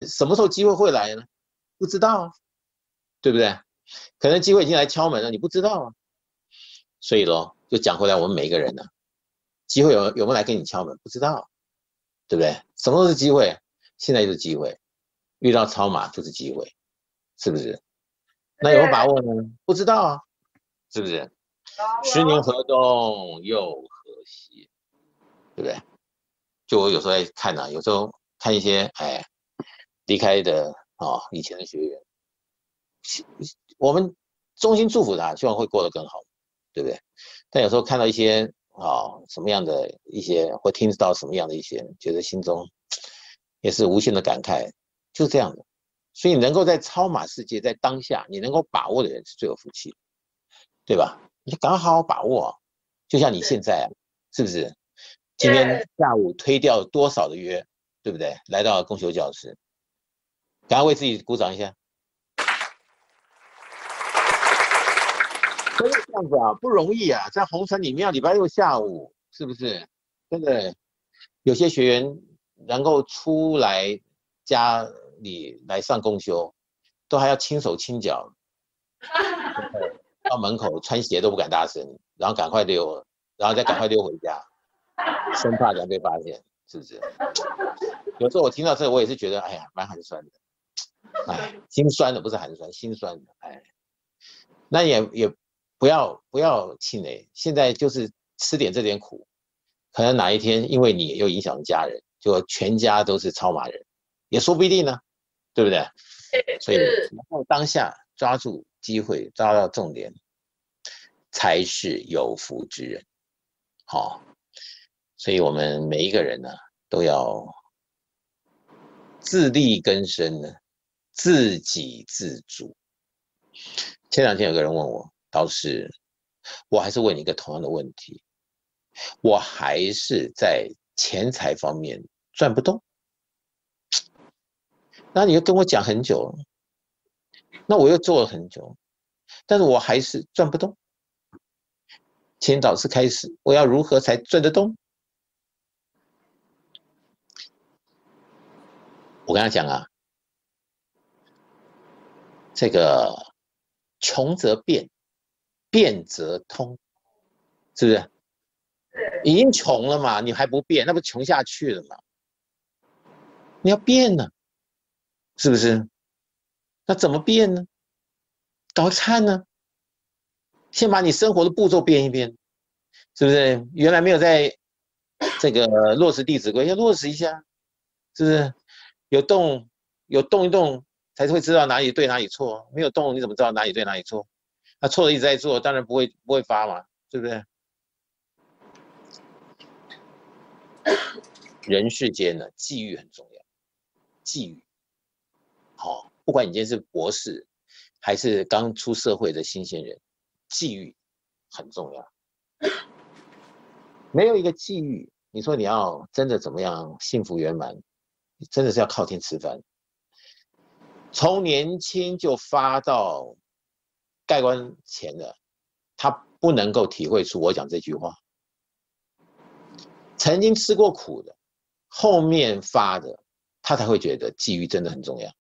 什么时候机会会来呢？不知道啊，对不对？可能机会已经来敲门了，你不知道啊。所以咯，就讲回来，我们每一个人呢、机会有没有来跟你敲门？不知道，对不对？什么都是机会，现在就是机会，遇到超马就是机会，是不是？那有没有把握呢？不知道啊，是不是？十年河东又河西，对不对？就我有时候在看啊，有时候看一些离开的以前的学员，我们衷心祝福他，希望会过得更好，对不对？但有时候看到一些什么样的一些，或听到什么样的一些，觉得心中也是无限的感慨，就是这样的。所以能够在超马世界，在当下，你能够把握的人是最有福气的，对吧？你赶快好好把握啊！就像你现在啊，是不是？今天下午推掉多少的约，对不对？来到公修教室，赶快为自己鼓掌一下。真的这样子啊，不容易啊，在红尘里面，礼拜六下午是不是？真的有些学员能够出来家里来上公修，都还要轻手轻脚，到门口穿鞋都不敢大声，然后赶快溜，然后再赶快溜回家，生怕人被发现，是不是？有时候我听到这个，我也是觉得，哎呀，蛮寒酸的，哎，心酸的不是寒酸，心酸的，哎，那也不要气馁，现在就是吃点这点苦，可能哪一天因为你又影响家人，就全家都是超马人，也说不一定呢，对不对？所以然后当下抓住机会，抓到重点，才是有福之人。好，所以我们每一个人呢，都要自力更生呢，自给自足。前两天有个人问我，导师，我还是问你一个同样的问题，我还是在钱财方面赚不动。那你又跟我讲很久了，那我又做了很久，但是我还是赚不动。请导师开始，我要如何才赚得动？我跟他讲啊，这个穷则变，变则通，是不是？已经穷了嘛，你还不变，那不穷下去了嘛？你要变呢，是不是？那怎么变呢？赶快看呢，先把你生活的步骤变一变，是不是？原来没有在这个落实《弟子规》，要落实一下，是不是？有动一动，才会知道哪里对哪里错。没有动，你怎么知道哪里对哪里错？那错了一直在做，当然不会发嘛，对不对？人世间呢，际遇很重要，际遇。好，不管你今天是博士，还是刚出社会的新鲜人，际遇很重要。没有一个际遇，你说你要真的怎么样幸福圆满，真的是要靠天吃饭。从年轻就发到盖棺前的，他不能够体会出我讲这句话。曾经吃过苦的，后面发的，他才会觉得际遇真的很重要。